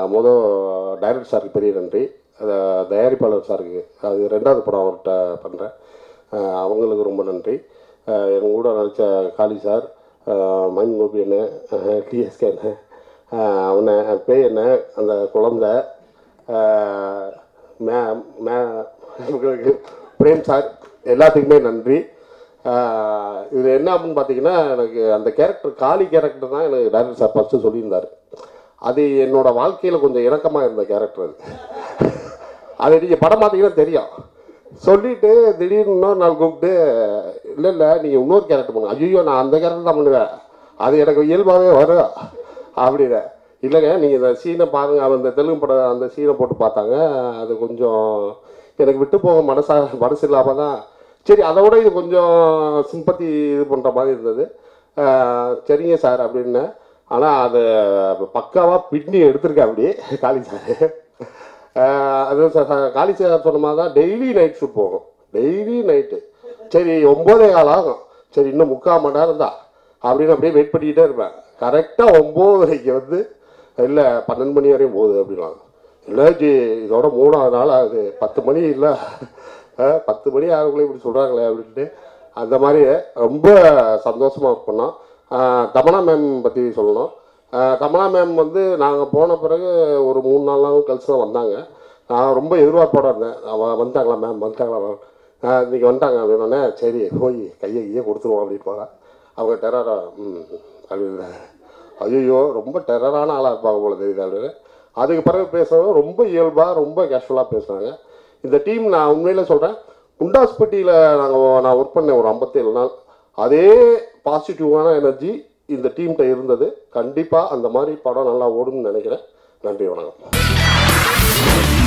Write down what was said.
Director சாருக்கு பெரிய நன்றி, தயாரிப்பாளர் சாருக்கு, அது 2வது படம் அவர்கிட்ட பண்ணுறேன், அவங்களுக்கு ரொம்ப நன்றி. என் கூட நடித்த காளி சார், மைன் கோபி என்ன, டிஎஸ்கே என்ன, அவனை பேய் என்ன, அந்த குழந்தை, பிரேம் சார், எல்லாத்துக்குமே நன்றி. இது என்ன அப்படின்னு பார்த்தீங்கன்னா, எனக்கு அந்த கேரக்டர் காளி கேரக்டர் தான் எனக்கு டைரக்டர் சார் ஃபஸ்ட்டு சொல்லியிருந்தார். அது என்னோடய வாழ்க்கையில் கொஞ்சம் இணக்கமாக இருந்த கேரக்டர். அது நீங்கள் படம் பார்த்தீங்கன்னா தெரியும். சொல்லிவிட்டு திடீர்னு இன்னொரு நாள் கூப்பிட்டு, இல்லை நீங்கள் இன்னொரு கேரக்டர் பண்ணுங்க. ஐயோ நான் அந்த கேரக்டர் தான் பண்ணுவேன், அது எனக்கு இயல்பாகவே வரும் அப்படின்னு. இல்லைங்க நீங்கள் இந்த சீனை பாருங்கள், அவன் இந்த தெலுங்கு படம் அந்த சீனை போட்டு பார்த்தாங்க, அது கொஞ்சம் எனக்கு விட்டு போக மனசு இல்லாமல் தான், சரி அதை விட இது கொஞ்சம் சிம்பத்தி இது பண்ணுற மாதிரி இருந்தது. சரிங்க சார் அப்படின்னு. ஆனால் அதை பக்காவாக பின்னி எடுத்திருக்கேன் அப்படி காளி சார். அது காளி சார் சொன்ன மாதிரி தான் டெய்லி நைட் ஷூட் போகும், டெய்லி நைட்டு. சரி 9:15 ஆகும், சரி இன்னும் 3/4 மணி நேரம் தான் அப்படின்னு அப்படியே வெயிட் பண்ணிக்கிட்டே இருப்பேன். கரெக்டாக 9:30 வந்து இல்லை 12 மணி வரையும் போகுது அப்படின்னாங்க. இல்லை ஜி இதோட 3ஆவது நாள் ஆகுது, 10 மணி இல்லை 10 மணி ஆகுக்குள்ளே இப்படி சொல்கிறாங்களே அப்படின்ட்டு அந்த மாதிரி ரொம்ப சந்தோஷமாக பண்ணோம். தமனா மேம் பற்றி சொல்லணும். தமனா மேம் வந்து நாங்கள் போன பிறகு ஒரு 3-4 நாள் கழிச்சு தான் வந்தாங்க. நான் ரொம்ப எதிர்பார்ப்போட இருந்தேன், வந்துட்டாங்களா மேம் வந்துட்டாங்களா மேம், இன்றைக்கி வந்துட்டாங்க அப்படின்னோடனே சரி போய் கையை கொடுத்துருவோம் அப்படின்பாங்க. அவங்க டெரரா அப்படின்னு, ஐயோ ரொம்ப டெரரான ஆளாக இருப்பாங்க போல தெரியுது அப்படின்னு. அதுக்கு பிறகு பேசுகிறவங்க ரொம்ப இயல்பாக ரொம்ப கேஷுவலாக பேசுகிறாங்க. இந்த டீம் நான் உண்மையிலே சொல்கிறேன், குண்டாஸ்பட்டியில் நான் ஒர்க் பண்ணேன் ஒரு 57 நாள். அதே பாசிட்டிவான எனர்ஜி இந்த டீம்கிட்ட இருந்தது. கண்டிப்பாக அந்த மாதிரி படம் நல்லா ஓடும்னு நினைக்கிறேன். நன்றி, வணக்கம்.